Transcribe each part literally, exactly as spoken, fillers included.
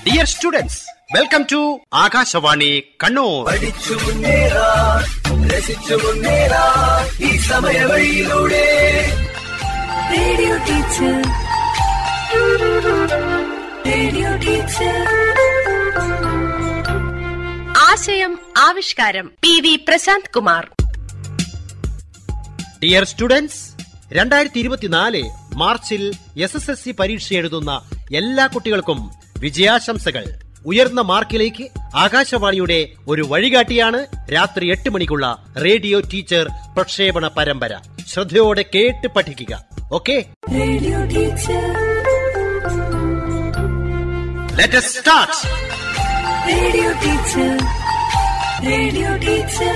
Dear students, welcome to Akashawani Kannur. പഠിച്ചു മുന്നേറാം, രസിച്ചു മുന്നേറാം ഈ സമയവഴിയിലൂടെ. Radio teacher, radio teacher. ആശയം ആവിഷ്കാരം P V Prashant Kumar. Dear students, രണ്ടായിരത്തി ഇരുപത്തിനാല് മാർച്ചിൽ എസ് എസ് എസ് സി പരീക്ഷ എഴുതുന്ന എല്ലാ കുട്ടികൾക്കും വിജയാശംസകൾ. ഉയർന്ന മാർക്കിലേക്ക് ആകാശവാണിയുടെ ഒരു വഴികാട്ടിയാണ് രാത്രി എട്ട് മണിക്കുള്ള റേഡിയോ ടീച്ചർ പ്രക്ഷേപണ പരമ്പര. ശ്രദ്ധയോടെ കേട്ട് പഠിക്കുക. Okay, radio teacher, let us start. Radio teacher, radio teacher.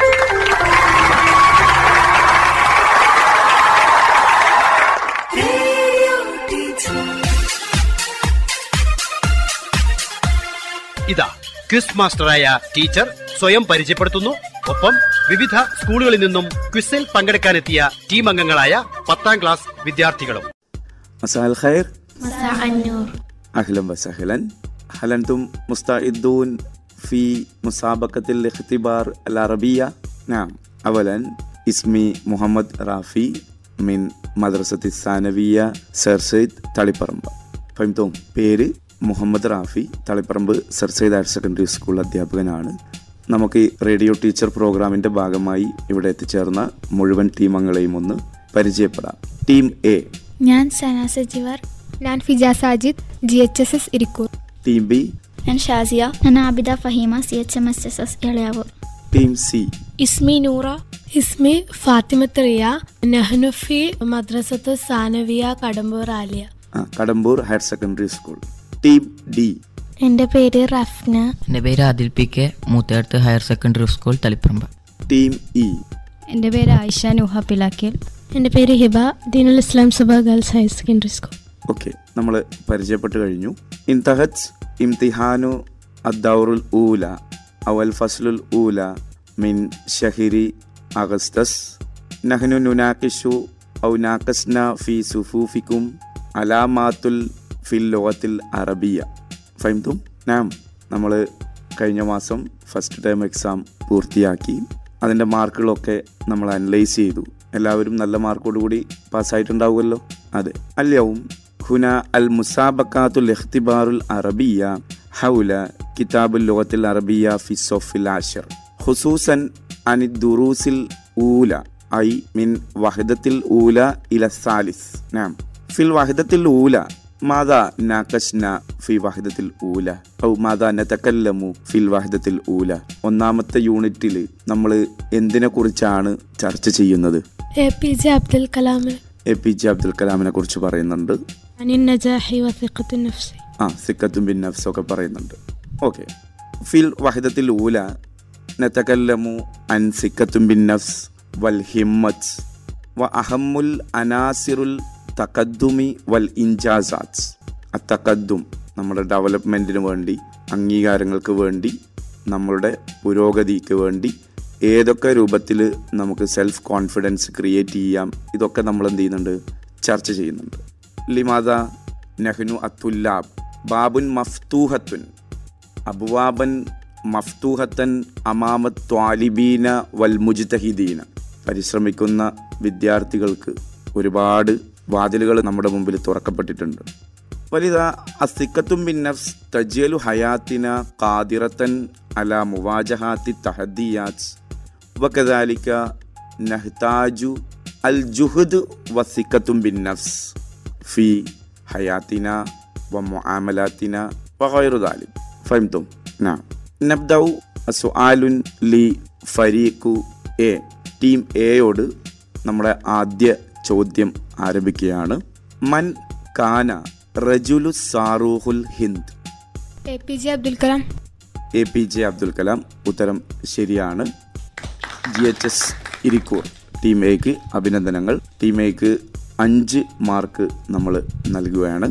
ഇതാ ക്വിസ് മാസ്റ്ററായ ടീച്ചർ സ്വയം പരിചയപ്പെടുത്തുന്നു. ഒപ്പം വിവിധ സ്കൂളുകളിൽ നിന്നും ക്വിസിൽ പങ്കെടുക്കാനെത്തിയ ടീം അംഗങ്ങളായ പത്താം ക്ലാസ് വിദ്യാർത്ഥികളും. മസാൽ ഖൈർ, അഹ്ലൻ വസഹ്ലൻ. ഹൽ അൻതും മുസ്തഇദൂൻ ഫി മുസാബഖത്തിൽ ഇഖ്തിബാർ അൽ അറബിയ? നഅം. അവലൻ ഇസ്മി മുഹമ്മദ് റാഫി മിൻ മദ്രസത്തി സാനവിയ സർ സയ്യിദ് തളിപ്പറമ്പ്. ഫഹിംതും? പേര് Muhammad Rafi, Taliparamba sir Syed higher secondary school അധ്യാപകനാണ്. നമുക്ക് ഈ റേഡിയോ ടീച്ചർ പ്രോഗ്രാമിന്റെ ഭാഗമായി ഇവിടെ എത്തിച്ചേർന്ന മുഴുവൻ ടീം അംഗങ്ങളെയും ഒന്ന് പരിചയപ്പെടാം. ടീം എ: ഞാൻ സന സജിവർ. ഞാൻ Fija Sajid, G H S S Irikkur. Team B: ഞാൻ ഷാസിയ. ഞാൻ Abida Faheema, C H M S S S Elayavoor. Team C: ഇസ്മി നൂറ. ഇസ്മി ഫാത്തിമത്ത് റിയ. നഹ്നു ഫി മദ്രസത്ത് സാനവിയ കടമ്പൂർ ആലിയ, Kadambur higher secondary school. Team D: എന്റെ പേര് റഫ്ന. എന്റെ പേര് Adil P K, Moothedath higher secondary school Taliparamba. Team E: എന്റെ പേര് ആയിഷ നുഹ പിലാക്കൽ. എന്റെ പേര് Hiba, Deenul Islam Sabha girls higher secondary school. Okay, നമ്മൾ പരിചയപ്പെട്ട് കഴിഞ്ഞു. ഇൻതഹജ് ഇംതിഹാനു അദ്ദൗറുൽ ഊല അവൽ ഫസ്ലുൽ ഊല മിൻ ഷഹരി അഗസ്തസ്. നഹ്നു നുനാഖിഷു ഔ നാഖസ്ന ഫി സുഫൂഫിക്കും അലാമാത്തുൽ ഫിൽ ലുഗത്തിൽ അറബിയ. ഫഹിംതും? നാം നമ്മൾ കഴിഞ്ഞ മാസം ഫസ്റ്റ് ടേം എക്സാം പൂർത്തിയാക്കി. അതിൻ്റെ മാർക്കുകളൊക്കെ നമ്മൾ അനലൈസ് ചെയ്തു. എല്ലാവരും നല്ല മാർക്കോടുകൂടി പാസ്സായിട്ടുണ്ടാവുമല്ലോ. അതെ. അല്യവും ഹുന അൽ മുസാബക്കാത്തുൽ ഇഖ്തിബാറുൽ അറബിയ ഹൗല കിതാബുൽ ലുഗത്തിൽ അറബിയ ഫി സൊഫിൽ ആശർ ഖുസൂസൻ അനി ദുറൂസിൽ ഊല ഐ മിൻ വഹദത്തിൽ ഊല ഇല സാലിസ്. നാം ഫിൽ വഹദത്തിൽ ഊല മാദാ നാഖശ്ന ഫി വഹദത്തിൽ ഊല ഔ മാദാ നതകല്ലമു ഫിൽ വഹദത്തിൽ ഊല. ഒന്നാമത്തെ യൂണിറ്റിൽ നമ്മൾ എന്തിനെ കുറിച്ചാണ് ചർച്ച ചെയ്യുന്നത്? A P J Abdul Kalam. A P J Abdul കലാമിനെ കുറിച്ച് പറയുന്നുണ്ട്. ആ സിക്കത്തും ബിൻ നഫ്സ് ഒക്കെ പറയുന്നുണ്ട്. ഓക്കെ. ഫിൽ വഹദത്തിൽ ഊല നതകല്ലമു അൻ സിക്കത്തും ബിൻ നഫ്സ് വൽ ഹിമ്മത്ത് വ അഹമ്മുൽ അനാസിറുൽ തഖദ്ദുമി വൽ ഇൻജാസാത്ത്. അത്തഖദ്ദും നമ്മുടെ ഡെവലപ്മെൻറ്റിന് വേണ്ടി, അംഗീകാരങ്ങൾക്ക് വേണ്ടി, നമ്മളുടെ പുരോഗതിക്ക് വേണ്ടി ഏതൊക്കെ രൂപത്തിൽ നമുക്ക് സെൽഫ് കോൺഫിഡൻസ് ക്രിയേറ്റ് ചെയ്യാം, ഇതൊക്കെ നമ്മൾ എന്ത് ചെയ്യുന്നുണ്ട്? ചർച്ച ചെയ്യുന്നുണ്ട്. ലിമാദ നഹ്നു അത്തുല്ലാബ് ബാബുൻ മഫ്തൂഹത്തുൻ അബ്വാബൻ മഫ്തൂഹത്തൻ അമാമത്ത് ത്വാലിബീന വൽ മുജ്തഹിദീന. പരിശ്രമിക്കുന്ന വിദ്യാർത്ഥികൾക്ക് ഒരുപാട് വാതിലുകൾ നമ്മുടെ മുമ്പിൽ തുറക്കപ്പെട്ടിട്ടുണ്ട്. വലിത അസിക്കത്തും ബിൻ നഫ്സ് തജ്യലു ഹയാത്തിന ഖാദിറത്തൻ അല മുവാജഹാത്തി തഹദിയാത്ത് വകദാലിക നഹ്താജു അൽ ജുഹദ് വസിക്കത്തും ബിൻ നഫ്സ് ഫി ഹയാത്തിന വ മുആമലാത്തിന വഗൈറു ദാലിക്. ഫഹിംതും? നാം നബ്ദഉ സുആലുൻ ലി ഫരീഖു എ. ടീം എയോട് നമ്മുടെ ആദ്യ ചോദ്യം ആരംഭിക്കുകയാണ്. മൻ കാന റജുലു സാറൂഹുൽ Hind? A P J Abdul Kalam. A P J Abdul Kalam. ഉത്തരം ശരിയാണ്. G H S Irikkur team എക്ക് അഭിനന്ദനങ്ങൾ. ടീം എക്ക് അഞ്ച് മാർക്ക് നമ്മൾ നൽകുകയാണ്.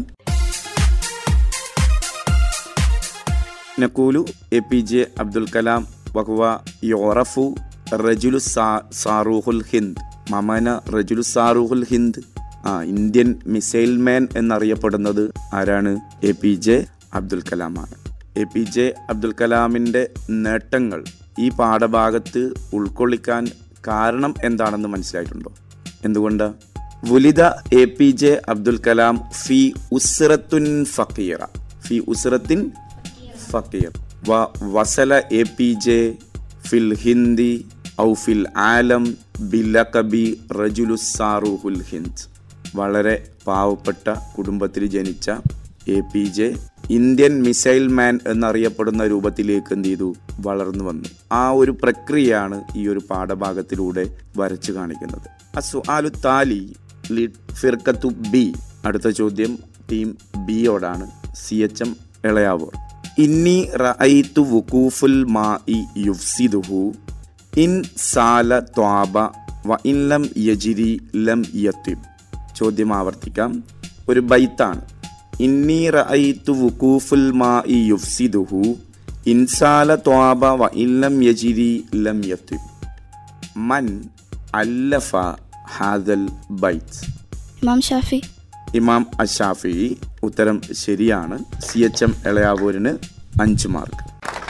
നഖൂലു A P J Abdul Kalam വഹുവ യുറഫു റജുലു സാറൂഹുൽ ഹിന്ദ്. മമന റജുലു സാറൂഹുൽ ഹിന്ദ്. ആ ഇന്ത്യൻ മിസൈൽ മാൻ എന്നറിയപ്പെടുന്നത് ആരാണ്? എ പി ജെ അബ്ദുൽ കലാമാണ്. എ പി ജെ അബ്ദുൽ കലാമിൻ്റെ നേട്ടങ്ങൾ ഈ പാഠഭാഗത്ത് ഉൾക്കൊള്ളിക്കാൻ കാരണം എന്താണെന്ന് മനസ്സിലായിട്ടുണ്ടോ? എന്തുകൊണ്ട്? വുലിദ A P J Abdul Kalam ഫി ഉസ്റത്തുൻ ഫഖീറ ഫി ഉസ്റത്തിൻ ഫഖീർ വ വസല എ പി ജെ ഫിൽ ഹിന്ദി ഔ ഫിൽ ആലം ബിലഖബി റജുലുസ്സാറുഹുൽ ഹിന്ദ്. വളരെ പാവപ്പെട്ട കുടുംബത്തിൽ ജനിച്ച A P J Indian missile man എന്നറിയപ്പെടുന്ന രൂപത്തിലേക്ക് എന്ത് ചെയ്തു? വളർന്നു വന്നു. ആ ഒരു പ്രക്രിയയാണ് ഈ ഒരു പാഠഭാഗത്തിലൂടെ വരച്ചു കാണിക്കുന്നത്. അസുആലു താലി ഫിർഖത്തു ബി. അടുത്ത ചോദ്യം ടീം ബിയോടാണ്. C H M Elayavoor. ഇന്നി റഅയ്തു വുഖൂഫുൽ മാഇ യുഫ്സിദുഹു ഇൻ സാല ത്വാബ വ ഇൻ ലം യജിരി ലം യത്തിബ്. ചോദ്യം ആവർത്തിക്കാം. ഒരു ബൈത്താണ്. ഇന്നി റഅയ്തു വുഖൂഫുൽ മാഇ യുഫ്സിദുഹു ഇൻ സാല ത്വാബ വ ഇൻ ലം യജിരി ലം യത്തിബ്. മൻ അല്ലഫ ഹാദൽ ബൈത്ത്? ഇമാം ഷാഫി. ഇമാം അഷാഫി. ഉത്തരം ശരിയാണ്. സി എച്ച് എം എളയാവൂരിന് അഞ്ച് മാർക്ക്.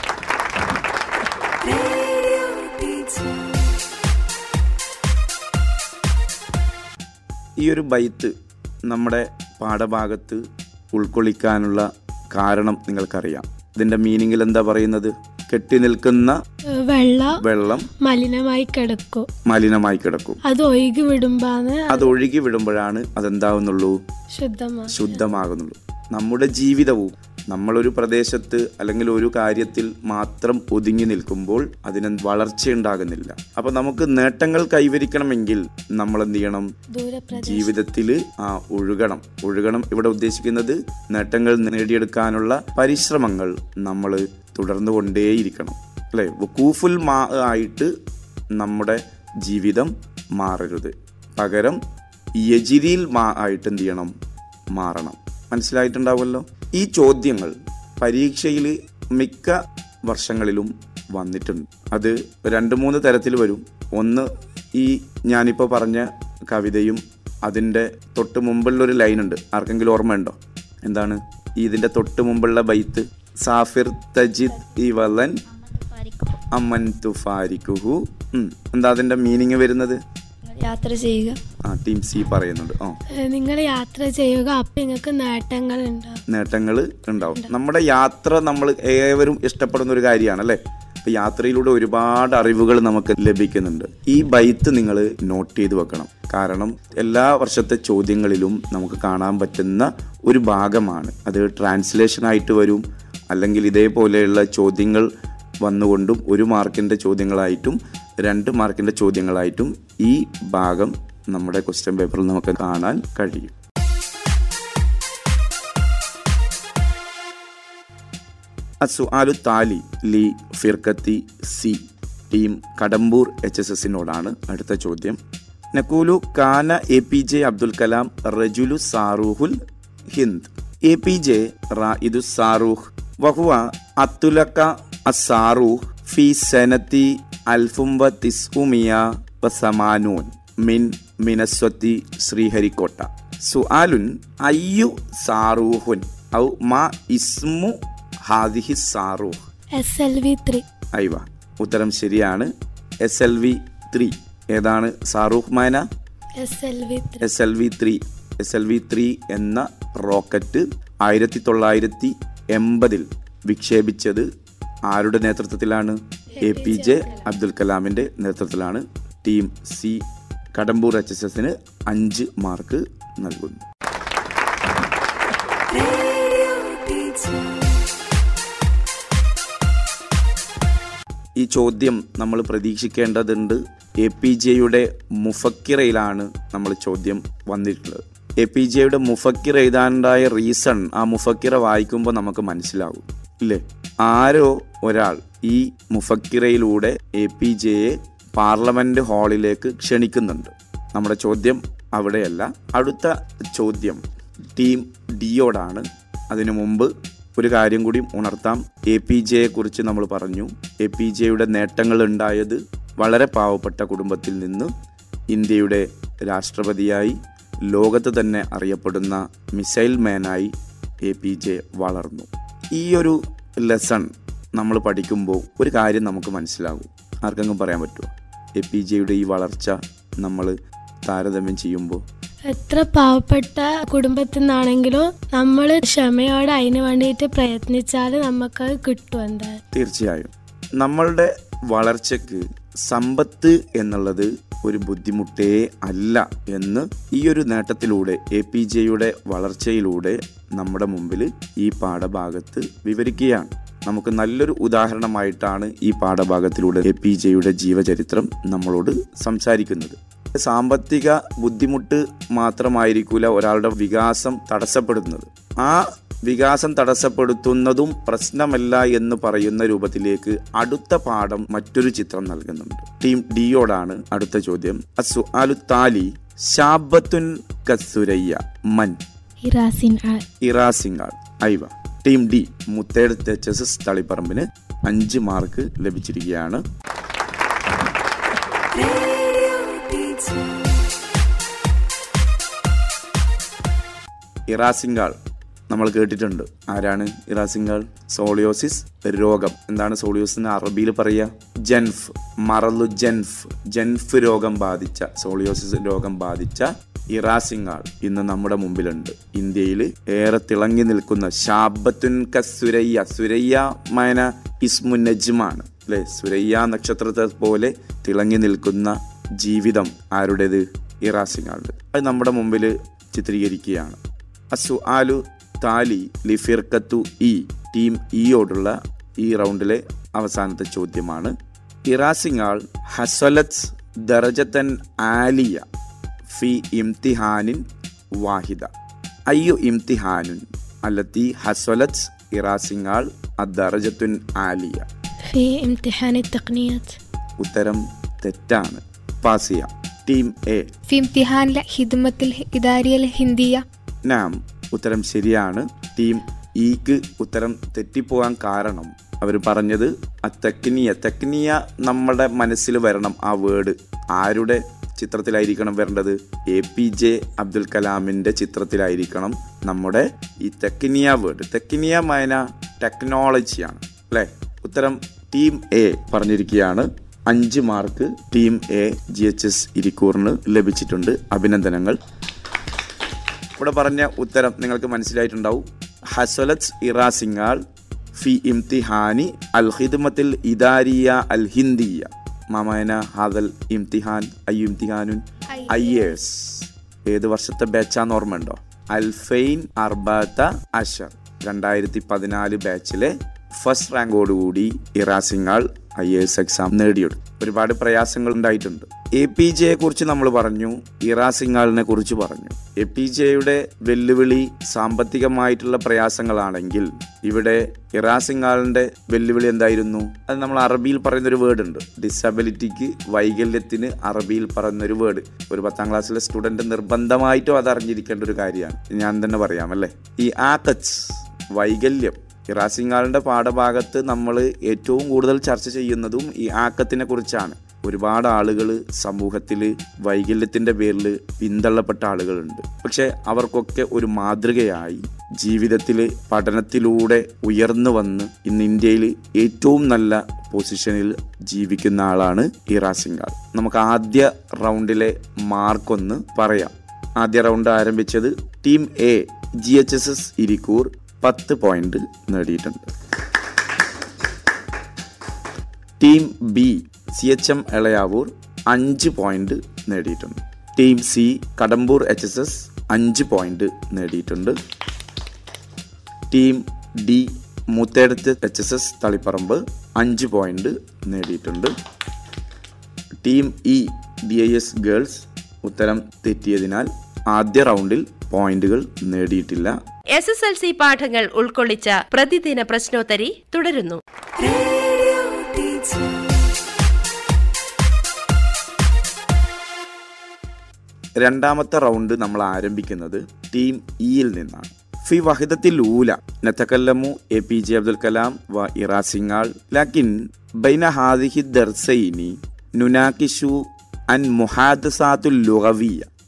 ഈ ഒരു ബൈത്ത് നമ്മുടെ പാഠഭാഗത്ത് ഉൾക്കൊള്ളിക്കാനുള്ള കാരണം നിങ്ങൾക്കറിയാം. ഇതിന്റെ മീനിങ്ങിൽ എന്താ പറയുന്നത്? കെട്ടി നിൽക്കുന്ന വെള്ളം വെള്ളം മലിനമായി കിടക്കും മലിനമായി കിടക്കും അത് ഒഴുകി വിടുമ്പോഴാണ് അത് ഒഴുകി വിടുമ്പോഴാണ് അതെന്താവുന്നുള്ളൂ? ശുദ്ധമാകുന്നുള്ളൂ. നമ്മുടെ ജീവിതവും നമ്മളൊരു പ്രദേശത്ത് അല്ലെങ്കിൽ ഒരു കാര്യത്തിൽ മാത്രം ഒതുങ്ങി നിൽക്കുമ്പോൾ അതിന് വളർച്ചയുണ്ടാകുന്നില്ല. അപ്പൊ നമുക്ക് നേട്ടങ്ങൾ കൈവരിക്കണമെങ്കിൽ നമ്മൾ എന്ത് ചെയ്യണം? ജീവിതത്തിൽ ആ ഒഴുകണം. ഒഴുകണം ഇവിടെ ഉദ്ദേശിക്കുന്നത് നേട്ടങ്ങൾ നേടിയെടുക്കാനുള്ള പരിശ്രമങ്ങൾ നമ്മൾ തുടർന്നുകൊണ്ടേയിരിക്കണം, അല്ലെ? വഖൂഫുൽ മാ ആയിട്ട് നമ്മുടെ ജീവിതം മാറരുത്. പകരം യജിരിൽ മാ ആയിട്ട് എന്ത് ചെയ്യണം? മാറണം. മനസ്സിലായിട്ടുണ്ടാവുമല്ലോ. ഈ ചോദ്യങ്ങൾ പരീക്ഷയിൽ മിക്ക വർഷങ്ങളിലും വന്നിട്ടുണ്ട്. അത് രണ്ട് മൂന്ന് തരത്തിൽ വരും. ഒന്ന്, ഈ ഞാനിപ്പോൾ പറഞ്ഞ കവിതയും അതിൻ്റെ തൊട്ട് മുമ്പുള്ളൊരു ലൈനുണ്ട്. ആർക്കെങ്കിലും ഓർമ്മയുണ്ടോ? എന്താണ് ഇതിൻ്റെ തൊട്ട് മുമ്പുള്ള ബൈത്ത്? സാഫിർ തജിദ് ഇവലൻ അമൻ തുഫാരിക്കുഹു. എന്താ അതിൻ്റെ മീനിങ് വരുന്നത്? യാത്ര ചെയ്യുക. ആ ടീം സി പറയുന്നുണ്ട്. ആ നിങ്ങൾ യാത്ര ചെയ്യുക, അപ്പൊ നിങ്ങൾക്ക് നേട്ടങ്ങൾ ഉണ്ടാവും. നേട്ടങ്ങൾ ഉണ്ടാവും. നമ്മുടെ യാത്ര നമ്മൾ ഏവരും ഇഷ്ടപ്പെടുന്ന ഒരു കാര്യമാണ്, അല്ലേ? അപ്പൊ യാത്രയിലൂടെ ഒരുപാട് അറിവുകൾ നമുക്ക് ലഭിക്കുന്നുണ്ട്. ഈ ബൈത്ത് നിങ്ങൾ നോട്ട് ചെയ്ത് വെക്കണം. കാരണം എല്ലാ വർഷത്തെ ചോദ്യങ്ങളിലും നമുക്ക് കാണാൻ പറ്റുന്ന ഒരു ഭാഗമാണ്. അത് ട്രാൻസ്ലേഷൻ ആയിട്ട് വരും, അല്ലെങ്കിൽ ഇതേപോലെയുള്ള ചോദ്യങ്ങൾ വന്നുകൊണ്ടും ഒരു മാർക്കിൻ്റെ ചോദ്യങ്ങളായിട്ടും രണ്ട് മാർക്കിൻ്റെ ചോദ്യങ്ങളായിട്ടും ഈ ഭാഗം നമ്മുടെ ക്വസ്റ്റ്യൻ പേപ്പറിൽ നമുക്ക് കാണാൻ കഴിയും. അസുആലു താലി ലി ഫിർഖത്തി C. Team Kadambur H S എസിനോടാണ് അടുത്ത ചോദ്യം. നഖൂലു കാന A P J Abdul Kalam റജുലു സാറൂഹുൽ ഹിന്ദ്. എ പി ജെ റായിദു സാറൂഹ് വഹുവ അത്തുലക്ക അസാറൂഹ് ഫി സനത്തി അൽഫും വ തിസ്ഉമിയ വ സമാനൂൻ മിൻ മിനസ്വത്തി ശ്രീഹരിക്കോട്ട. സുആലുൻ അയ്യു സാറൂഹുൻ ഔ മാ ഇസ്മു ഹാദിഹി സാറൂഹ്? S L V three. അയ്വ, ഉത്തരം ശരിയാണ്. S L V three. ഏതാണ് സാറൂഹ് മാന? S L V three. S L V three S L V three എന്ന റോക്കറ്റ് ആയിരത്തി തൊള്ളായിരത്തി എൺപതിൽ വിക്ഷേപിച്ചത് ആരുടെ നേതൃത്വത്തിലാണ്? എ പി ജെ അബ്ദുൽ കലാമിന്റെ നേതൃത്വത്തിലാണ്. Team C Kadambur H S എസിന് അഞ്ച് മാർക്ക് നൽകുന്നു. ഈ ചോദ്യം നമ്മൾ പ്രതീക്ഷിക്കേണ്ടതുണ്ട്. എ പി ജെയുടെ മുഫക്കിറയിലാണ് നമ്മൾ ചോദ്യം വന്നിട്ടുള്ളത്. എ പി ജെയുടെ മുഫക്കിറ എഴുതാനുണ്ടായ റീസൺ ആ മുഫക്കിറ വായിക്കുമ്പോൾ നമുക്ക് മനസ്സിലാവും, ഇല്ലേ? ആരോ ഒരാൾ ഈ മുഫക്കിറയിലൂടെ എ പി ജെയെ പാർലമെന്റ് ഹാളിലേക്ക് ക്ഷണിക്കുന്നുണ്ട്. നമ്മുടെ ചോദ്യം അവിടെയല്ല. അടുത്ത ചോദ്യം ടീം ഡിയോടാണ്. അതിനു മുമ്പ് ഒരു കാര്യം കൂടി ഉണർത്താം. എ പി ജെയെ കുറിച്ച് നമ്മൾ പറഞ്ഞു. എ പി ജെയുടെ നേട്ടങ്ങൾ ഉണ്ടായത് വളരെ പാവപ്പെട്ട കുടുംബത്തിൽ നിന്ന് ഇന്ത്യയുടെ രാഷ്ട്രപതിയായി ലോകത്ത് തന്നെ അറിയപ്പെടുന്ന മിസൈൽ മാനായി എ പി ജെ വളർന്നു. ഈ ഒരു ലെസൺ നമ്മൾ പഠിക്കുമ്പോൾ ഒരു കാര്യം നമുക്ക് മനസ്സിലാകും. ആർക്കെങ്കിലും പറയാൻ പറ്റുമോ? എ പി ജെയുടെ ഈ വളർച്ച നമ്മൾ താരതമ്യം ചെയ്യുമ്പോൾ എത്ര പാവപ്പെട്ട കുടുംബത്തിൽ നിന്നാണെങ്കിലും നമ്മൾ ക്ഷമയോടെ അതിന് വേണ്ടിയിട്ട് പ്രയത്നിച്ചാൽ നമുക്കത് കിട്ടും. എന്താ തീർച്ചയായും നമ്മളുടെ വളർച്ചയ്ക്ക് സമ്പത്ത് എന്നുള്ളത് ഒരു ബുദ്ധിമുട്ടേ അല്ല എന്ന് ഈ ഒരു നേട്ടത്തിലൂടെ, എ പി ജെയുടെ വളർച്ചയിലൂടെ നമ്മുടെ മുമ്പിൽ ഈ പാഠഭാഗത്ത് വിവരിക്കുകയാണ്. നമുക്ക് നല്ലൊരു ഉദാഹരണമായിട്ടാണ് ഈ പാഠഭാഗത്തിലൂടെ എ പി ജെയുടെ ജീവചരിത്രം നമ്മളോട് സംസാരിക്കുന്നത്. സാമ്പത്തിക ബുദ്ധിമുട്ട് മാത്രമായിരിക്കില്ല ഒരാളുടെ വികാസം തടസ്സപ്പെടുന്നത്. ആ വികാസം തടസ്സപ്പെടുത്തുന്നതും പ്രശ്നമല്ല എന്ന് പറയുന്ന രൂപത്തിലേക്ക് അടുത്ത പാഠം മറ്റൊരു ചിത്രം നൽകുന്നുണ്ട്. ടീം ഡിയോടാണ് അടുത്ത ചോദ്യം. അസ്സുഅലു താലി ശാബത്തുൻ കസുരയ്യ മൻ ഇറാസിംഗാൾ ഐവ. Team D Moothedath H S S തളിപ്പറമ്പിന് അഞ്ച് മാർക്ക് ലഭിച്ചിരിക്കുകയാണ്. ഇറാസിംഗാൾ നമ്മൾ കേട്ടിട്ടുണ്ട്. ആരാണ് ഇറാസിംഗാൾ? സോളിയോസിസ് രോഗം. എന്താണ് സോളിയോസിന് അറബിയിൽ പറയുക? ജൻഫ്, മറലു ജൻഫ്, ജൻഫ് രോഗം ബാധിച്ച, സോളിയോസിസ് രോഗം ബാധിച്ച ഇറാസിംഗാൾ ഇന്ന് നമ്മുടെ മുമ്പിലുണ്ട്. ഇന്ത്യയിൽ ഏറെ തിളങ്ങി നിൽക്കുന്ന ഷാബത്തുൻ കസുരയ്യ, സുരയ്യ മൈന ഇസ്മു നജ്മാണ് അല്ലെ? സുരയ്യ നക്ഷത്രത്തെ പോലെ തിളങ്ങി നിൽക്കുന്ന ജീവിതം ആരുടേത്? ഇറാസിംഗാളുടെ. അത് നമ്മുടെ മുമ്പിൽ ചിത്രീകരിക്കുകയാണ്. അസുആലു താലി ലിഫിർക്കത്തു ഇ. ടീം ഇയോടുള്ള ഈ റൗണ്ടിലെ അവസാനത്തെ ചോദ്യമാണ്. ഇറാസിംഗാൾ ഹസലത്ത് ദറജത്തൻ ആലിയ ഫി ഇംതിഹാനിൻ വാഹിദ. അയ്യു ഇംതിഹാനുൻ അല്ലത്തി ഹസലത്ത് ഇറാസിംഗാൾ അദ്ദറജത്തുൻ ആലിയ. ഫി ഇംതിഹാനി തഖ്നിയത്ത്. ഉത്തരം തെറ്റാണ്. പാസ് ചെയ്യാം. ടീം എ ഫി ഇംതിഹാൻ ഹിദ്മത്തുൽ ഇദാരിയൽ ഹിന്ദിയ. നാം ഉത്തരം ശരിയാണ്. ടീം ഇക്ക് ഉത്തരം തെറ്റിപ്പോകാൻ കാരണം അവർ പറഞ്ഞത് ആ തെക്നിയ തെക്നിയ നമ്മുടെ മനസ്സിൽ വരണം. ആ വേർഡ് ആരുടെ ചിത്രത്തിലായിരിക്കണം വരേണ്ടത്? എ പി ജെ അബ്ദുൽ കലാമിന്റെ ചിത്രത്തിലായിരിക്കണം നമ്മുടെ ഈ തെക്നിയ വേർഡ്. തെക്നിയ മൈന ടെക്നോളജിയാണ് അല്ലെ? ഉത്തരം ടീം എ പറഞ്ഞിരിക്കുകയാണ്. അഞ്ച് mark team A G H S ഇരിക്കൂറിന് ലഭിച്ചിട്ടുണ്ട്. അഭിനന്ദനങ്ങൾ. ഇവിടെ പറഞ്ഞ ഉത്തരം നിങ്ങൾക്ക് മനസ്സിലായിട്ടുണ്ടാവും. ഹസലത്ത് ഇറാസിംഗാൾ ഫി ഇംതിഹാനി അൽ ഖിദ്മത്തിൽ ഇദാരിയ അൽ ഹിന്ദിയ മാമന ഹാദൽ ഇംതിഹാൻ ഐ ഇംതിഹാനുൻ ഐ എസ്. ഏത് വർഷത്തെ ബാച്ചാന്ന് ഓർമ്മയുണ്ടോ? അൽഫൈൻ അർബാത്ത അഷർ, രണ്ടായിരത്തി പതിനാല് ബാച്ചിലെ ഫസ്റ്റ് റാങ്കോടുകൂടി ഇറാസിംഗാൾ ഐ എ എസ് എക്സാം നേടിയെടുത്തു. ഒരുപാട് പ്രയാസങ്ങൾ ഉണ്ടായിട്ടുണ്ട്. എ പി ജെയെ കുറിച്ച് നമ്മൾ പറഞ്ഞു, ഇറാസിംഗാളിനെ കുറിച്ച് പറഞ്ഞു. എ പി ജെയുടെ വെല്ലുവിളി സാമ്പത്തികമായിട്ടുള്ള പ്രയാസങ്ങളാണെങ്കിൽ ഇവിടെ ഇറാസിംഗാളിന്റെ വെല്ലുവിളി എന്തായിരുന്നു? അത് നമ്മൾ അറബിയിൽ പറയുന്നൊരു വേർഡ് ഉണ്ട്. ഡിസബിലിറ്റിക്ക്, വൈകല്യത്തിന് അറബിയിൽ പറയുന്നൊരു വേർഡ്. ഒരു പത്താം ക്ലാസ്സിലെ സ്റ്റുഡന്റ് നിർബന്ധമായിട്ടും അത് അറിഞ്ഞിരിക്കേണ്ട ഒരു കാര്യമാണ്. ഞാൻ തന്നെ പറയാം അല്ലേ? ഈ ആക്കച്ച്, വൈകല്യം. ഇറാസിംഗാളിന്റെ പാഠഭാഗത്ത് നമ്മൾ ഏറ്റവും കൂടുതൽ ചർച്ച ചെയ്യുന്നതും ഈ ആക്കത്തിനെ കുറിച്ചാണ്. ഒരുപാട് ആളുകൾ സമൂഹത്തിൽ വൈകല്യത്തിന്റെ പേരിൽ പിന്തള്ളപ്പെട്ട ആളുകളുണ്ട്. പക്ഷെ അവർക്കൊക്കെ ഒരു മാതൃകയായി ജീവിതത്തിൽ പഠനത്തിലൂടെ ഉയർന്നു വന്ന് ഇന്ന് ഇന്ത്യയിൽ ഏറ്റവും നല്ല പൊസിഷനിൽ ജീവിക്കുന്ന ആളാണ് ഇറാസിംഗാൾ. നമുക്ക് ആദ്യ റൗണ്ടിലെ മാർക്കൊന്ന് പറയാം. ആദ്യ റൗണ്ട് ആരംഭിച്ചത് team A G H S S Irikkur പത്ത് പോയിന്റ് നേടിയിട്ടുണ്ട്. Team B C H M Elayavoor അഞ്ച് പോയിന്റ് നേടിയിട്ടുണ്ട്. Team C Kadambur H S S അഞ്ച് പോയിന്റ് നേടിയിട്ടുണ്ട്. Team D Moothedath H S S Taliparamba അഞ്ച് പോയിന്റ് നേടിയിട്ടുണ്ട്. Team E D I S girls ഉത്തരം തെറ്റിയതിനാൽ ആദ്യ റൗണ്ടിൽ പോയിന്റുകൾ നേടിയിട്ടില്ല. എസ് എസ് എൽ സി പാഠങ്ങൾ ഉൾക്കൊള്ളിച്ച പ്രതിദിന പ്രശ്നോത്തരി തുടരുന്നു. രണ്ടാമത്തെ റൗണ്ട് നമ്മൾ ആരംഭിക്കുന്നത് ടീം ഇയിൽ നിന്നാണ്. ഫി വഹിദത്തിൽ ഊല നതകല്ലമു A P J Abdul Kalam വ ഇറാസിംഗാൾ ലാക്കിൻ ബൈന ഹാദിഹി ദർസൈനി നുനാകിഷു അൻ മുഹാദസാത്തുൽ ലുഗവിയ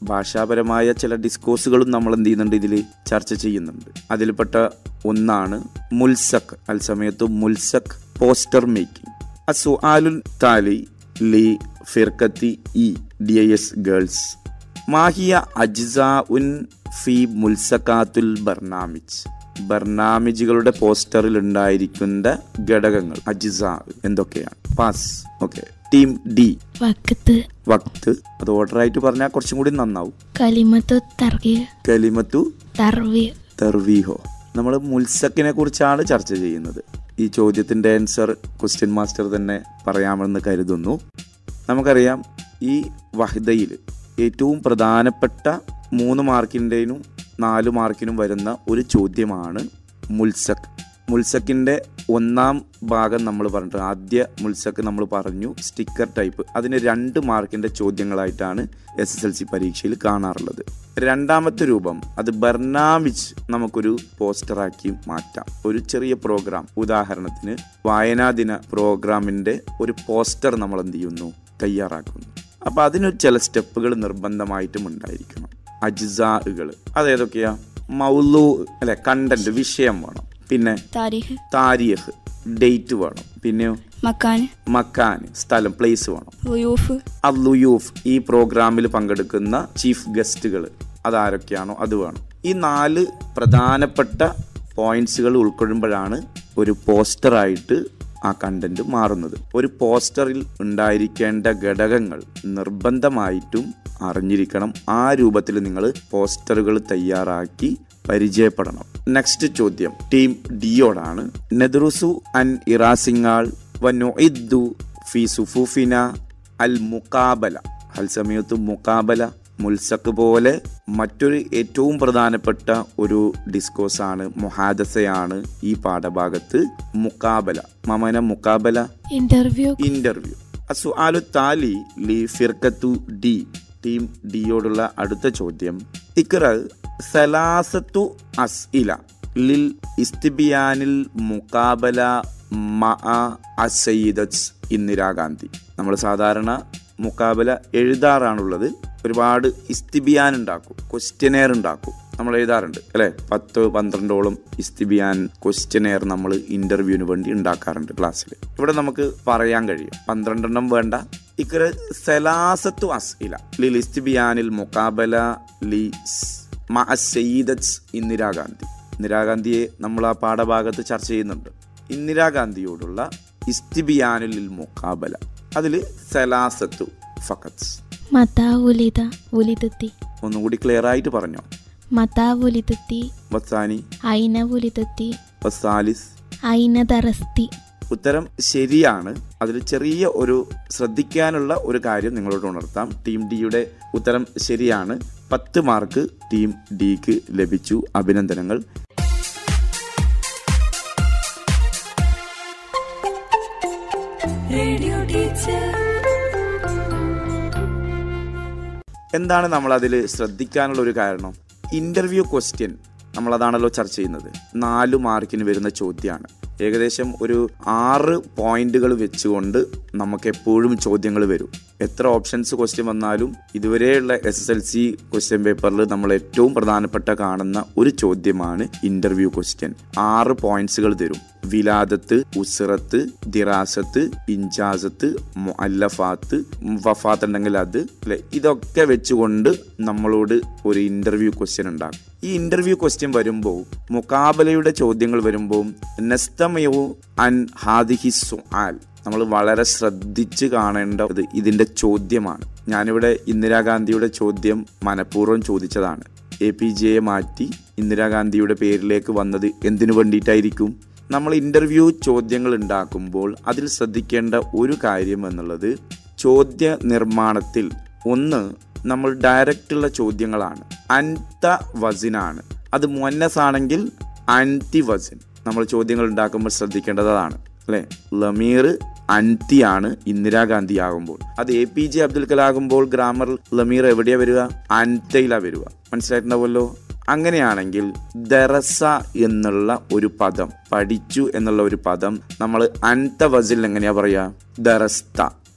ഭാഷാപരമായ ചില ഡിസ്കോഴ്സുകളും നമ്മൾ എന്ത് ചെയ്യുന്നുണ്ട്, ഇതിൽ ചർച്ച ചെയ്യുന്നുണ്ട്. അതിൽപ്പെട്ട ഒന്നാണ് മുൽസഖ്. അൽസമയത്തു മുൽസഖ് പോസ്റ്റർ മേക്കിംഗ്. അസുആലുൽ താലി ലി ഫിർഖത്തി E D I S girls മാഹിയ അജ്സാഉൻ ഫി മുൽസഖാത്തുൽ ബർനാമിജ്. ബർനാമിജുകളുടെ പോസ്റ്ററിൽ ഉണ്ടായിരിക്കുന്ന ഘടകങ്ങൾ അജ്സാ എന്തൊക്കെയാണ്? പാസ്. ഓക്കെ. ടീം ഡി വക്ത്. വക്ത് അത് ഓർഡർ ആയിട്ട് പറഞ്ഞാൽ കുറച്ചും കൂടി നന്നാവും. കലിമത്തു തർഗീഹ്. കലിമത്തു തർവീഹ്. തർവീഹോ. നമ്മൾ മുൽസക്കിനെ കുറിച്ചാണ് ചർച്ച ചെയ്യുന്നത്. ഈ ചോദ്യത്തിന്റെ ആൻസർ ക്വസ്റ്റ്യൻ മാസ്റ്റർ തന്നെ പറയാമെന്ന് കരുതുന്നു. നമുക്കറിയാം, ഈ വഹ്ദയിൽ ഏറ്റവും പ്രധാനപ്പെട്ട മൂന്ന് മാർക്കിൻ്റെനും നാല് മാർക്കിനും വരുന്ന ഒരു ചോദ്യമാണ് മുൽസഖ്. മുൽസക്കിൻ്റെ ഒന്നാം ഭാഗം നമ്മൾ പറഞ്ഞിട്ട് ആദ്യ മുൽസക്ക് നമ്മൾ പറഞ്ഞു സ്റ്റിക്കർ ടൈപ്പ്. അതിന് രണ്ട് മാർക്കിൻ്റെ ചോദ്യങ്ങളായിട്ടാണ് എസ് എസ് എൽ സി പരീക്ഷയിൽ കാണാറുള്ളത്. രണ്ടാമത്തെ രൂപം അത് ബർനാമിജ് നമുക്കൊരു പോസ്റ്ററാക്കി മാറ്റാം. ഒരു ചെറിയ പ്രോഗ്രാം, ഉദാഹരണത്തിന് വായനാ ദിന പ്രോഗ്രാമിൻ്റെ ഒരു പോസ്റ്റർ നമ്മൾ എന്ത് ചെയ്യുന്നു, തയ്യാറാക്കുന്നു. അപ്പോൾ അതിനൊരു ചില സ്റ്റെപ്പുകൾ നിർബന്ധമായിട്ടും ഉണ്ടായിരിക്കണം. അജ്സാകൾ അതേതൊക്കെയാ? മൗലൂ അല്ലെ, കണ്ടന്റ്, വിഷയം വേണം. പിന്നെ താരീഖ്, താരീഖ് ഡേറ്റ് വേണം. പിന്നെയോ മക്കാൻ, മക്കാൻ സ്ഥലം, പ്ലേസ് വേണം. ലുയൂഫ്, അല്ലുയൂഫ് ഈ പ്രോഗ്രാമിൽ പങ്കെടുക്കുന്ന ചീഫ് ഗസ്റ്റുകൾ അതാരൊക്കെയാണോ അത് വേണം. ഈ നാല് പ്രധാനപ്പെട്ട പോയിന്റ്സുകൾ ഉൾക്കൊള്ളുമ്പോഴാണ് ഒരു പോസ്റ്ററായിട്ട് ആ കണ്ടന്റ് മാറുന്നത്. ഒരു പോസ്റ്ററിൽ ഉണ്ടായിരിക്കേണ്ട ഘടകങ്ങൾ നിർബന്ധമായിട്ടും അറിഞ്ഞിരിക്കണം. ആ രൂപത്തിൽ നിങ്ങൾ പോസ്റ്ററുകൾ തയ്യാറാക്കി പരിചയപ്പെടണം. നെക്സ്റ്റ് ചോദ്യം ടീം ഡിയോടാണ്. നെദ്റുസു അൻ ഇറാസിങ്ങാൾ വനുഇദ്ദു ഫി സുഫൂഫിന അൽ മുഖാബല. ഹൽ സമയത്തു മുഖാബല മുൽസഖ് പോലെ മറ്റൊരു ഏറ്റവും പ്രധാനപ്പെട്ട ഒരു ഡിസ്കോസാണ്, മുഹാദസയാണ് ഈ പാഠഭാഗത്ത്. മുഖാബല മമന മുഖാബല ഇന്റർവ്യൂ. ഇന്റർവ്യൂ. അസുആലു താലി ലി ഫിർഖത്തു ഡി. ടീം ഡിയോടുള്ള അടുത്ത ചോദ്യം ഇഖ്റ സലാസത്തു അസ്ഇല ലിൽ ഇസ്തിബിയാനിൽ മുഖാബല മഅ അസയ്യിദത്ത് ഇന്ദിരാഗാന്ധി. നമ്മൾ സാധാരണ മുഖാബല എഴുതാറാണുള്ളത്. ഒരുപാട് ഇസ്തിബിയാൻ ഉണ്ടാക്കും, ക്വസ്റ്റ്യനെയർ ഉണ്ടാക്കും, നമ്മൾ എഴുതാറുണ്ട് അല്ലേ. പത്ത് പന്ത്രണ്ടോളം ഇസ്തിബിയാൻ ക്വസ്റ്റ്യനെയർ നമ്മൾ ഇന്റർവ്യൂവിന് വേണ്ടി ഉണ്ടാക്കാറുണ്ട് ക്ലാസ്സിൽ. ഇവിടെ നമുക്ക് പറയാൻ കഴിയും പന്ത്രണ്ടെണ്ണം വേണ്ട. ഇഖ്റ സലാസത്തു അസ്ഇല ലിൽ ഇസ്തിബിയാനിൽ മുഖാബല ലി മഅ സയ്യിദത്ത് ഇന്ദിരാഗാന്ധി. ഇന്ദിരാഗാന്ധിയെ നമ്മൾ ആ പാഠഭാഗത്ത് ചർച്ച ചെയ്യുന്നുണ്ട്. ഇന്ദിരാഗാന്ധിയോടുള്ള ഇസ്തിബിയാനിൽ മുഖാബല അതിൽ സലാസത്തു ഫഖത്ത്. മതാ ഉലിദ ഉലിദത്തി. ഒന്നുകൂടി ക്ലിയർ ആയിട്ട് പറഞ്ഞോ. മതാ ഉലിദത്തി, വസാനി ഐന ഉലിദത്തി, വസാലിസ് ഐന ദറസ്തി. ഉത്തരം ശരിയാണ്. അതിൽ ചെറിയ ഒരു ശ്രദ്ധിക്കാനുള്ള ഒരു കാര്യം നിങ്ങളോട് ഉണർത്താം. ടീം ഡിയുടെ ഉത്തരം ശരിയാണ്. പത്ത് മാർക്ക് ടീം ഡിക്ക് ലഭിച്ചു. അഭിനന്ദനങ്ങൾ. എന്താണ് നമ്മൾ അതിൽ ശ്രദ്ധിക്കാനുള്ള ഒരു കാരണം? ഇന്റർവ്യൂ ക്വസ്റ്റ്യൻ നമ്മളതാണല്ലോ ചർച്ച ചെയ്യുന്നത്. നാല് മാർക്കിന് വരുന്ന ചോദ്യമാണ്. ഏകദേശം ഒരു ആറ് പോയിന്റുകൾ വെച്ചുകൊണ്ട് നമുക്ക് എപ്പോഴും ചോദ്യങ്ങൾ വരും. എത്ര ഓപ്ഷൻസ് ക്വസ്റ്റ്യൻ വന്നാലും ഇതുവരെയുള്ള S S L C question പേപ്പറിൽ നമ്മൾ ഏറ്റവും പ്രധാനപ്പെട്ട കാണുന്ന ഒരു ചോദ്യമാണ് ഇന്റർവ്യൂ ക്വസ്റ്റ്യൻ. ആറ് പോയിന്റ്സുകൾ തരും. വിലാദത്ത്, ഉസ്റത്ത്, ദിറാസത്ത്, ഇൻജാസത്ത്, മുഅല്ലഫാത്ത്, വഫാത്ത് ഉണ്ടെങ്കിൽ അത് അല്ലെ, ഇതൊക്കെ വെച്ചുകൊണ്ട് നമ്മളോട് ഒരു ഇന്റർവ്യൂ ക്വസ്റ്റ്യൻ ഉണ്ടാകും. ഈ ഇന്റർവ്യൂ ക്വസ്റ്റ്യൻ വരുമ്പോൾ, മുഖാബലയുടെ ചോദ്യങ്ങൾ വരുമ്പോൾ നസ്തമയു അൻ ഹാദിഹി സുആൽ നമ്മൾ വളരെ ശ്രദ്ധിച്ച് കാണേണ്ടത് ഇതിന്റെ ചോദ്യമാണ്. ഞാനിവിടെ ഇന്ദിരാഗാന്ധിയുടെ ചോദ്യം മനഃപൂർവ്വം ചോദിച്ചതാണ്. എ പി ജെയെ മാറ്റി ഇന്ദിരാഗാന്ധിയുടെ പേരിലേക്ക് വന്നത് എന്തിനു വേണ്ടിയിട്ടായിരിക്കും? നമ്മൾ ഇന്റർവ്യൂ ചോദ്യങ്ങൾ ഉണ്ടാക്കുമ്പോൾ അതിൽ ശ്രദ്ധിക്കേണ്ട ഒരു കാര്യം എന്നുള്ളത്, ചോദ്യ നിർമ്മാണത്തിൽ ഒന്ന് നമ്മൾ ഡയറക്റ്റുള്ള ചോദ്യങ്ങളാണ്. അൻത വസിനാണ്. അത് മുഅന്നസ് ആണെങ്കിൽ അൻതി വസിൻ നമ്മൾ ചോദ്യങ്ങൾ ഉണ്ടാക്കുമ്പോൾ ശ്രദ്ധിക്കേണ്ടതാണ് അല്ലേ. ലമീർ അൻതിയാണ് ഇന്ദിരാഗാന്ധി ആകുമ്പോൾ. അത് A P J Abdul Kalam ആകുമ്പോൾ ഗ്രാമർ ലമീർ എവിടെയാ വരിക? അൻതയിലാ വരിക. മനസ്സിലായിട്ടുണ്ടാവുമല്ലോ. അങ്ങനെയാണെങ്കിൽ ദറസ എന്നുള്ള ഒരു പദം, പഠിച്ചു എന്നുള്ള ഒരു പദം നമ്മൾ അൻത വസിൽ എങ്ങനെയാ പറയാ? ദറസ്ത.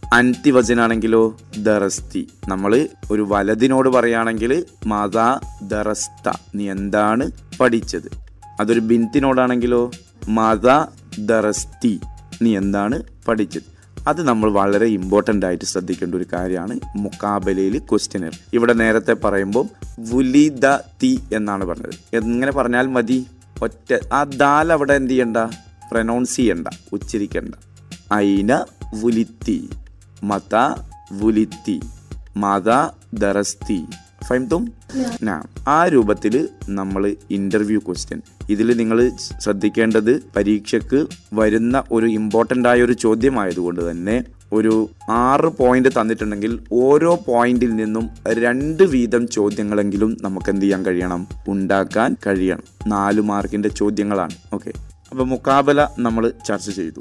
അൻതി വചനാണെങ്കിലോ ദറസ്തി. നമ്മൾ ഒരു വലതിനോട് പറയുകയാണെങ്കിൽ മാതാ ദറസ്ത, നീ എന്താണ് പഠിച്ചത്. അതൊരു ബിന്തിനോടാണെങ്കിലോ മാതാ ദറസ്തി, നീ എന്താണ് പഠിച്ചത്. അത് നമ്മൾ വളരെ ഇമ്പോർട്ടൻ്റ് ആയിട്ട് ശ്രദ്ധിക്കേണ്ട ഒരു കാര്യമാണ് മുക്കാബലയിൽ ക്വസ്റ്റ്യനർ. ഇവിടെ നേരത്തെ പറയുമ്പോൾ വുലിദ തി എന്നാണ് പറഞ്ഞത്. എങ്ങനെ പറഞ്ഞാൽ മതി, ഒറ്റ ആ ദാൽ അവിടെ എന്ത് ചെയ്യണ്ട, പ്രൊനൗൺസ് ചെയ്യണ്ട, ഉച്ചരിക്കണ്ട. ഐന വുലിത്തി, മത വുലിത്തി, മത ദറസ്തി. ഫൈംതും ആ രൂപത്തിൽ നമ്മൾ ഇന്റർവ്യൂ ക്വസ്റ്റ്യൻ. ഇതിൽ നിങ്ങൾ ശ്രദ്ധിക്കേണ്ടത് പരീക്ഷയ്ക്ക് വരുന്ന ഒരു ഇമ്പോർട്ടൻ്റ് ആയ ഒരു ചോദ്യമായതുകൊണ്ട് തന്നെ ഒരു ആറ് പോയിന്റ് തന്നിട്ടുണ്ടെങ്കിൽ ഓരോ പോയിന്റിൽ നിന്നും രണ്ട് വീതം ചോദ്യങ്ങളെങ്കിലും നമുക്ക് എന്ത് ചെയ്യാൻ കഴിയണം, ഉണ്ടാക്കാൻ കഴിയണം. നാല് മാർക്കിന്റെ ചോദ്യങ്ങളാണ്. ഓക്കെ, അപ്പൊ മുക്കാബല നമ്മൾ ചർച്ച ചെയ്തു.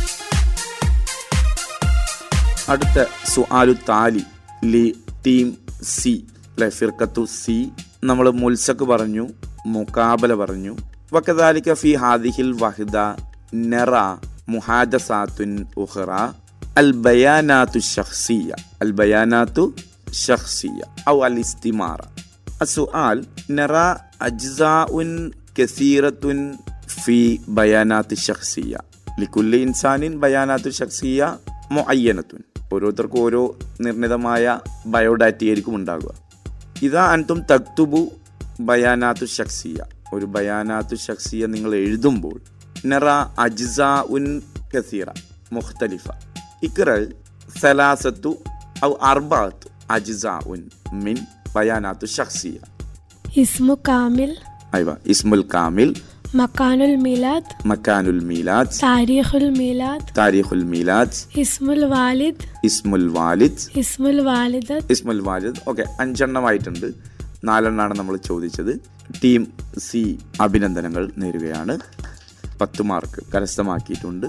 അടുത്ത സുആലു താലി ലി ടീം സി, അല്ലെ ഫിർക്കത്തു സി. നമ്മൾ മുൽസക്ക് പറഞ്ഞു, മുക്കാബല പറഞ്ഞു. വകദാലിക ഫി ഹാദിഹിൽ വഹദ നറ മുഹാദസാത്തുൻ ഉഖറ അൽ ബയാനാത്തു ശഖ്സിയ, അൽ ബയാനാത്തു ശഖ്സിയ ഔ അൽ ഇസ്തിമാറ. അസ്സുആൽ നറ അജ്സാഉൻ കസീറത്തുൻ ഫി ബയാനാത്തു ശഖ്സിയ ലികുല്ലി ഇൻസാനിൻ ബയാനാത്തു ശഖ്സിയ മുഅയ്യനത്തുൻ. ഓരോരുത്തർക്കും ഓരോ നിർണിതമായ ബയോഡാറ്റയായിരിക്കും ഉണ്ടാകുക. ഇതാ അൻതും തക്തുബു ബയാനാത്തു ശഖ്സിയ, ഒരു ബയാനാത്തു ശഖ്സിയ നിങ്ങൾ എഴുതുമ്പോൾ നറ അജ്സാ ഉൻ കസീറ മുഖ്തലിഫ ഇക്റ സലാസത്തു ഔ അർബഅത്തു അജ്സാ ഉൻ മിൻ ബയാനാത്തു ശഖ്സിയ. ഇസ്മു കാമിൽ, അയ്വ ഇസ്മുൽ കാമിൽ, മക്കാനുൽ മീലാദ്, മക്കാനുൽ മീലാദ്, താരീഖുൽ മീലാദ്, താരീഖുൽ മീലാദ്, ഇസ്മുൽ വാലിദ്, ഇസ്മുൽ വാലിദ്, ഇസ്മുൽ വാലിദത്ത്, ഇസ്മുൽ വാലിദ്. ഓക്കെ, അഞ്ചെണ്ണമായിട്ടുണ്ട്. നാലെണ്ണമാണ് നമ്മൾ ചോദിച്ചത്. ടീം സി അഭിനന്ദനങ്ങൾ നേരുകയാണ്. പത്ത് മാർക്ക് കരസ്ഥമാക്കിയിട്ടുണ്ട്.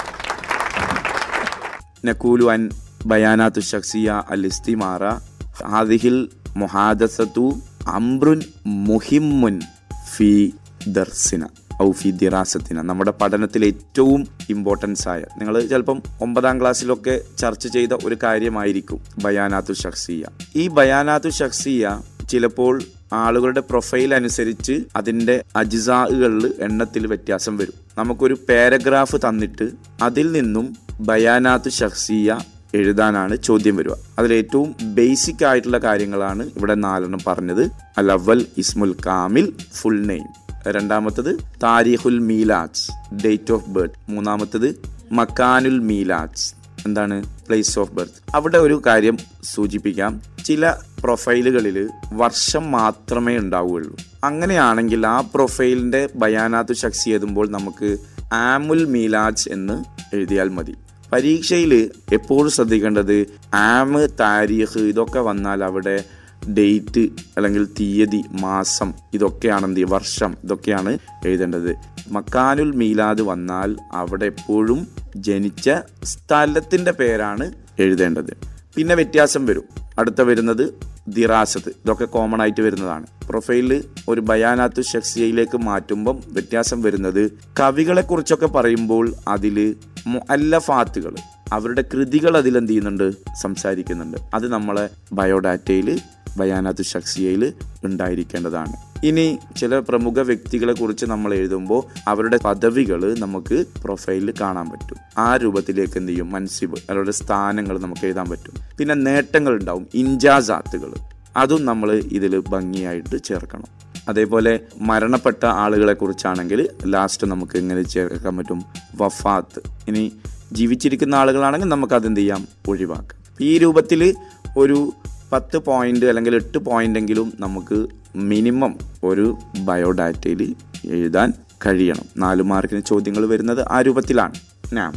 നഖൂലു അൻ ബയാനാത്തു ശഖ്സിയ അൽ ഇസ്തിമാറ ഹാദിഹിൽ മുഹാദസത്തു അംറുൻ മുഹിമ്മുൻ ഫി ദർസിന ഔ ഫി ദിറാസത്തിന. നമ്മുടെ പഠനത്തിൽ ഏറ്റവും ഇമ്പോർട്ടൻസ് ആയ, നിങ്ങൾ ചിലപ്പം ഒമ്പതാം ക്ലാസ്സിലൊക്കെ ചർച്ച ചെയ്ത ഒരു കാര്യമായിരിക്കും ബയാനാത്തു ശഖ്സിയ. ഈ ബയാനാത്തു ശഖ്സിയ ചിലപ്പോൾ ആളുകളുടെ പ്രൊഫൈൽ അനുസരിച്ച് അതിൻ്റെ അജ്സാകളിൽ എണ്ണത്തിൽ വ്യത്യാസം വരും. നമുക്കൊരു പാരഗ്രാഫ് തന്നിട്ട് അതിൽ നിന്നും ബയാനാത്തു ശഖ്സിയ എഴുതാനാണ് ചോദ്യം വരിക. അതിലേറ്റവും ബേസിക് ആയിട്ടുള്ള കാര്യങ്ങളാണ് ഇവിടെ നാലെണ്ണം പറഞ്ഞത്. അൽ അവൽ ഇസ്മുൽ കാമിൽ, ഫുൾ നെയിം. രണ്ടാമത്തത് താരീഖുൽ മീലാദ്, ഡേറ്റ് ഓഫ് ബർത്ത്. മൂന്നാമത്തത് മക്കാനുൽ മീലാദ്, എന്താണ്, പ്ലേസ് ഓഫ് ബർത്ത്. അവിടെ ഒരു കാര്യം സൂചിപ്പിക്കാം, ചില പ്രൊഫൈലുകളിൽ വർഷം മാത്രമേ ഉണ്ടാവുകയുള്ളൂ. അങ്ങനെയാണെങ്കിൽ ആ പ്രൊഫൈലിന്റെ ബയാനാത്തു ശഖ്സി എഴുതുമ്പോൾ നമുക്ക് ആമുൽ മീലാദ് എന്ന് എഴുതിയാൽ മതി. പരീക്ഷയിൽ എപ്പോഴും ശ്രദ്ധിക്കേണ്ടത് ആമ്, താരീഖ് ഇതൊക്കെ വന്നാൽ അവിടെ ഡേറ്റ് അല്ലെങ്കിൽ തീയതി, മാസം ഇതൊക്കെയാണ് എന്ത്, വർഷം ഇതൊക്കെയാണ് എഴുതേണ്ടത്. മക്കാനുൽ മീലാദ് വന്നാൽ അവിടെ എപ്പോഴും ജനിച്ച സ്ഥലത്തിന്റെ പേരാണ് എഴുതേണ്ടത്. പിന്നെ വ്യത്യാസം വരും. അടുത്ത വരുന്നത് ദിറാസത്ത്, ഇതൊക്കെ കോമൺ ആയിട്ട് വരുന്നതാണ്. പ്രൊഫൈലിൽ ഒരു ബയാനാത്തു ശഖ്സിയയിലേക്ക് മാറ്റുമ്പം വ്യത്യാസം വരുന്നത്, കവികളെ കുറിച്ചൊക്കെ പറയുമ്പോൾ അതിൽ മുഅല്ലഫാത്തുകൾ, അവരുടെ കൃതികൾ അതിലെന്ത് ചെയ്യുന്നുണ്ട്, സംസാരിക്കുന്നുണ്ട്. അത് നമ്മളെ ബയോഡാറ്റയിൽ ബയാനാത്തു ശഖ്സിയയിൽ ഉണ്ടായിരിക്കേണ്ടതാണ്. ഇനി ചില പ്രമുഖ വ്യക്തികളെ കുറിച്ച് നമ്മൾ എഴുതുമ്പോൾ അവരുടെ പദവികൾ നമുക്ക് പ്രൊഫൈലിൽ കാണാൻ പറ്റും. ആ രൂപത്തിലേക്ക് എന്ത് ചെയ്യും, മൻസിബ്, അവരുടെ സ്ഥാനങ്ങൾ നമുക്ക് എഴുതാൻ പറ്റും. പിന്നെ നേട്ടങ്ങൾ ഉണ്ടാവും, ഇൻജാസാത്തുകൾ, അതും നമ്മൾ ഇതിൽ ഭംഗിയായിട്ട് ചേർക്കണം. അതേപോലെ മരണപ്പെട്ട ആളുകളെ കുറിച്ചാണെങ്കിൽ ലാസ്റ്റ് നമുക്ക് എങ്ങനെ ചേർക്കാൻ പറ്റും, വഫാത്ത്. ഇനി ജീവിച്ചിരിക്കുന്ന ആളുകളാണെങ്കിൽ നമുക്ക് അതെന്ത് ചെയ്യാം, ഒഴിവാക്കാം. ഈ രൂപത്തിൽ ഒരു പത്ത് പോയിന്റ് അല്ലെങ്കിൽ എട്ട് പോയിന്റ് എങ്കിലും നമുക്ക് മിനിമം ഒരു ബയോഡാറ്റയിൽ എഴുതാൻ കഴിയണം. നാല് മാർക്കിന് ചോദ്യങ്ങൾ വരുന്നത് ആ രൂപത്തിലാണ്. ഞാൻ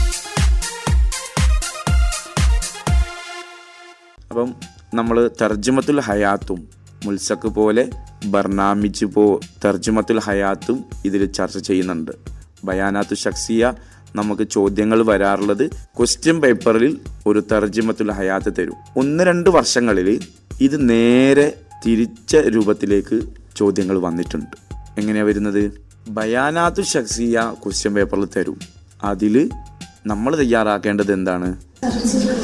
അപ്പം നമ്മൾ തർജുമത്തുൽ ഹയാത്തും മുൽസക്ക് പോലെ ബർനാമിജ് പോ തർജുമത്തുൽ ഹയാത്തും ഇതിൽ ചർച്ച ചെയ്യുന്നുണ്ട്. ബയാനാത്തു ശഖ്സിയ നമുക്ക് ചോദ്യങ്ങൾ വരാറുള്ളത് ക്വസ്റ്റ്യൻ പേപ്പറിൽ ഒരു തർജിമത്തുൽ ഹയാത്ത് തരും. ഒന്ന് രണ്ട് വർഷങ്ങളിൽ ഇത് നേരെ തിരിച്ച രൂപത്തിലേക്ക് ചോദ്യങ്ങൾ വന്നിട്ടുണ്ട്. എങ്ങനെയാ വരുന്നത്, ബയാനാത്തു ശഖ്സിയ ക്വസ്റ്റ്യൻ പേപ്പറിൽ തരും. അതിൽ നമ്മൾ തയ്യാറാക്കേണ്ടത് എന്താണ്,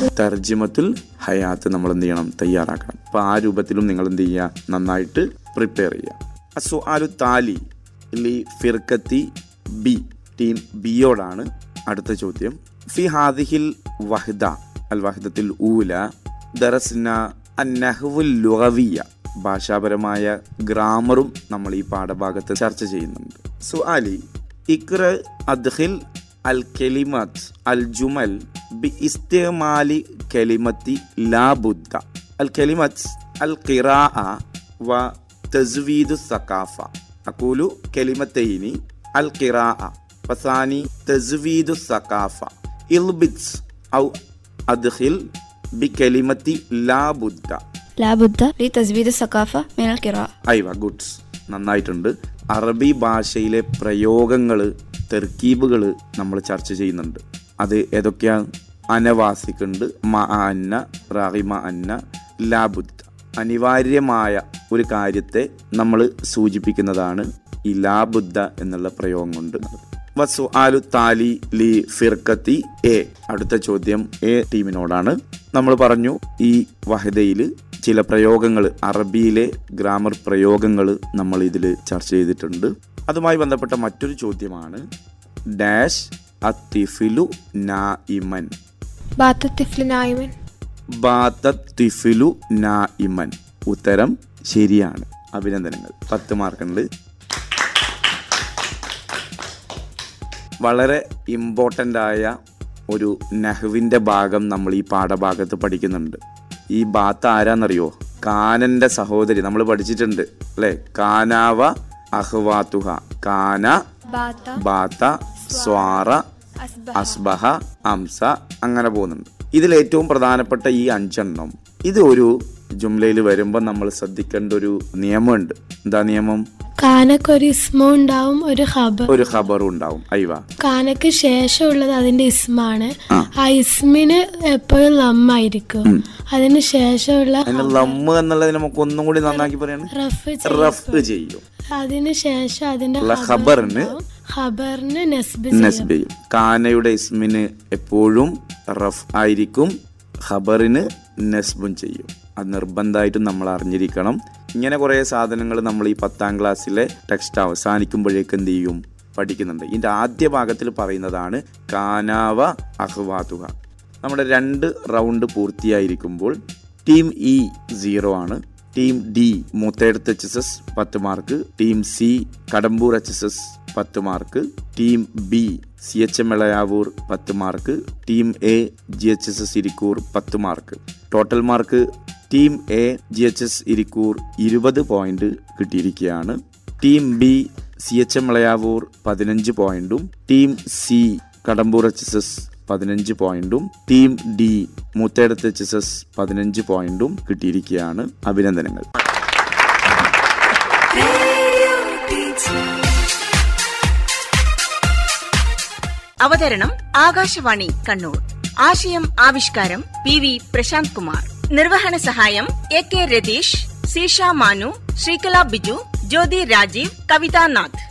തർജിമത്തുൽ ഹയാത്ത് നമ്മൾ എന്ത് ചെയ്യണം, തയ്യാറാക്കണം. അപ്പൊ ആ രൂപത്തിലും നിങ്ങൾ എന്ത് ചെയ്യുക, നന്നായിട്ട് പ്രിപ്പയർ ചെയ്യുക. അസുആലു താലി ലി ഫിർക്കത്തി ബി, ടീം ബിയോടാണ് അടുത്ത ചോദ്യം. ഫി ഹാദിഹിൽ വഹ്ദ അൽ വഹ്ദത്തിൽ ഊല ദറസ്ന അന്നഹ്വുൽ ലുഗവിയ, ഭാഷാപരമായ ഗ്രാമറും നമ്മൾ ഈ പാഠഭാഗത്ത് ചർച്ച ചെയ്യുന്നുണ്ട്. സുആലി ഇഖ്റ അദ്ഖിൽ അൽ കലിമത്ത് അൽ ജുമൽ ബി ഇസ്തിമാലി കലിമത്തി ലാ ബുദ്ദ. അൽ കലിമത്ത് അൽ ഖിറാഅ വ തസ്വീദു സഖാഫ. അഖൂലു കലിമത്തൈനി അൽ ഖിറാഅ ഫസാനി തസ്വീദു സഖാഫ. ഇൽബിത് ഔ അദ്ഖിൽ ബി കലിമത്തി ലാ ബുദ്ദ. ലാ ബുദ്ദ ലി തസ്വീദു സഖാഫ മിനൽ ഖിറാഅ. ഐവ ഗുഡ്സ്, നന്നായിട്ടുണ്ട്. അറബി ഭാഷയിലെ പ്രയോഗങ്ങൾ, തെർക്കീബുകൾ നമ്മൾ ചർച്ച ചെയ്യുന്നുണ്ട്. അത് ഏതൊക്കെയാണ്? അനവാസിക്കുണ്ട്, മ അന്ന, റാഹിമ അന്ന, ലാബുദ്ദ. അനിവാര്യമായ ഒരു കാര്യത്തെ നമ്മൾ സൂചിപ്പിക്കുന്നതാണ് ഈ ലാബുദ്ദ എന്നുള്ള പ്രയോഗം കൊണ്ട്. വസുആലു താലി ലി ഫിർക്കത്തി എ, അടുത്ത ചോദ്യം എ ടീമിനോടാണ്. നമ്മൾ പറഞ്ഞു ഈ വഹദയിൽ ചില പ്രയോഗങ്ങൾ, അറബിയിലെ ഗ്രാമർ പ്രയോഗങ്ങൾ നമ്മൾ ഇതിൽ ചർച്ച ചെയ്തിട്ടുണ്ട്. അതുമായി ബന്ധപ്പെട്ട മറ്റൊരു ചോദ്യമാണ് ഡാഷ് അത്തിഫിലു നായിമൻ. ബാത്തത്തിഫിലു നായിമൻ. ഉത്തരം ശരിയാണ്. അഭിനന്ദനങ്ങൾ. പത്ത് മാർക്കുണ്ട്. വളരെ ഇമ്പോർട്ടൻ്റ് ആയ ഒരു നഹ്വിൻ്റെ ഭാഗം നമ്മൾ ഈ പാഠഭാഗത്ത് പഠിക്കുന്നുണ്ട്. ഈ ബാത്ത ആരാന്നറിയോ? കാനന്റെ സഹോദരി. നമ്മൾ പഠിച്ചിട്ടുണ്ട് അല്ലെ? കാനാവ അഹ്വാത്തുഹ. കാന, ബാത്ത, സ്വാറ, അസ്ബഹ, അംസ, അങ്ങനെ പോകുന്നുണ്ട്. ഇതിൽ ഏറ്റവും പ്രധാനപ്പെട്ട ഈ അഞ്ചെണ്ണം, ഇത് ഒരു ജുംലയിൽ വരുമ്പോൾ നമ്മൾ ശ്രദ്ധിക്കേണ്ട ഒരു നിയമമുണ്ട്. എന്താ നിയമം? കാനക്ക് ഒരു ഇസ്മ ഉണ്ടാവും, ഒരു ഖബർ ഒരു ഖബറും ഉണ്ടാവും. അയ്വ, കാനക്ക് ശേഷമുള്ളത് അതിന്റെ ഇസ്മാണ്. ആ ഇസ്മിന് എപ്പോഴും ലമ്മായിരിക്കും. അതിന് ശേഷമുള്ള ലമ്മ് എന്നുള്ളത് നമുക്ക് ഒന്നും കൂടി നന്നാക്കി പറയാണ്, റഫ് ചെയ്യും. അതിന് ശേഷം അതിന്റെ ഖബറിന് ഖബറിന് നസ്ബ് ചെയ്യും. കാനയുടെ ഇസ്മിന് എപ്പോഴും റഫ് ആയിരിക്കും, ഖബറിന് നസ്ബും ചെയ്യും. അത് നിർബന്ധമായിട്ടും നമ്മൾ അറിഞ്ഞിരിക്കണം. ഇങ്ങനെ കുറേ സാധനങ്ങൾ നമ്മൾ ഈ പത്താം ക്ലാസ്സിലെ ടെക്സ്റ്റ് അവസാനിക്കുമ്പോഴേക്ക് എന്ത് ചെയ്യും, പഠിക്കുന്നുണ്ട്. ഇതിൻ്റെ ആദ്യ ഭാഗത്തിൽ പറയുന്നതാണ് കാനാവ അഹ്വാതുഹ. നമ്മുടെ രണ്ട് റൗണ്ട് പൂർത്തിയായിരിക്കുമ്പോൾ ടീം ഇ സീറോ ആണ്, team D Moothedath H S S പത്ത് mark, team C Kadambur H S S പത്ത് mark, team B C H M Elayavoor പത്ത് mark, team A G H S S Irikkur പത്ത് mark. Total mark team A G H S Irikkur ഇരുപത് point കിട്ടിയിരിക്കുകയാണ്. Team B C H M Elayavoor പതിനഞ്ച് പോയിന്റും, team C Kadambur H S S പതിനഞ്ച് പോയിന്റും, team D Moothedath H S S പതിനഞ്ച് പോയിന്റും കിട്ടിയിരിക്കുകയാണ്. അഭിനന്ദനങ്ങൾ. അവതരണം ആകാശവാണി കണ്ണൂർ. ആശയം ആവിഷ്കാരം പി വി പ്രശാന്ത് കുമാർ. നിർവഹണ സഹായം എ കെ രതീഷ്, സീഷ മാനു, ശ്രീകല ബിജു, ജ്യോതി രാജീവ്, കവിതാനാഥ്.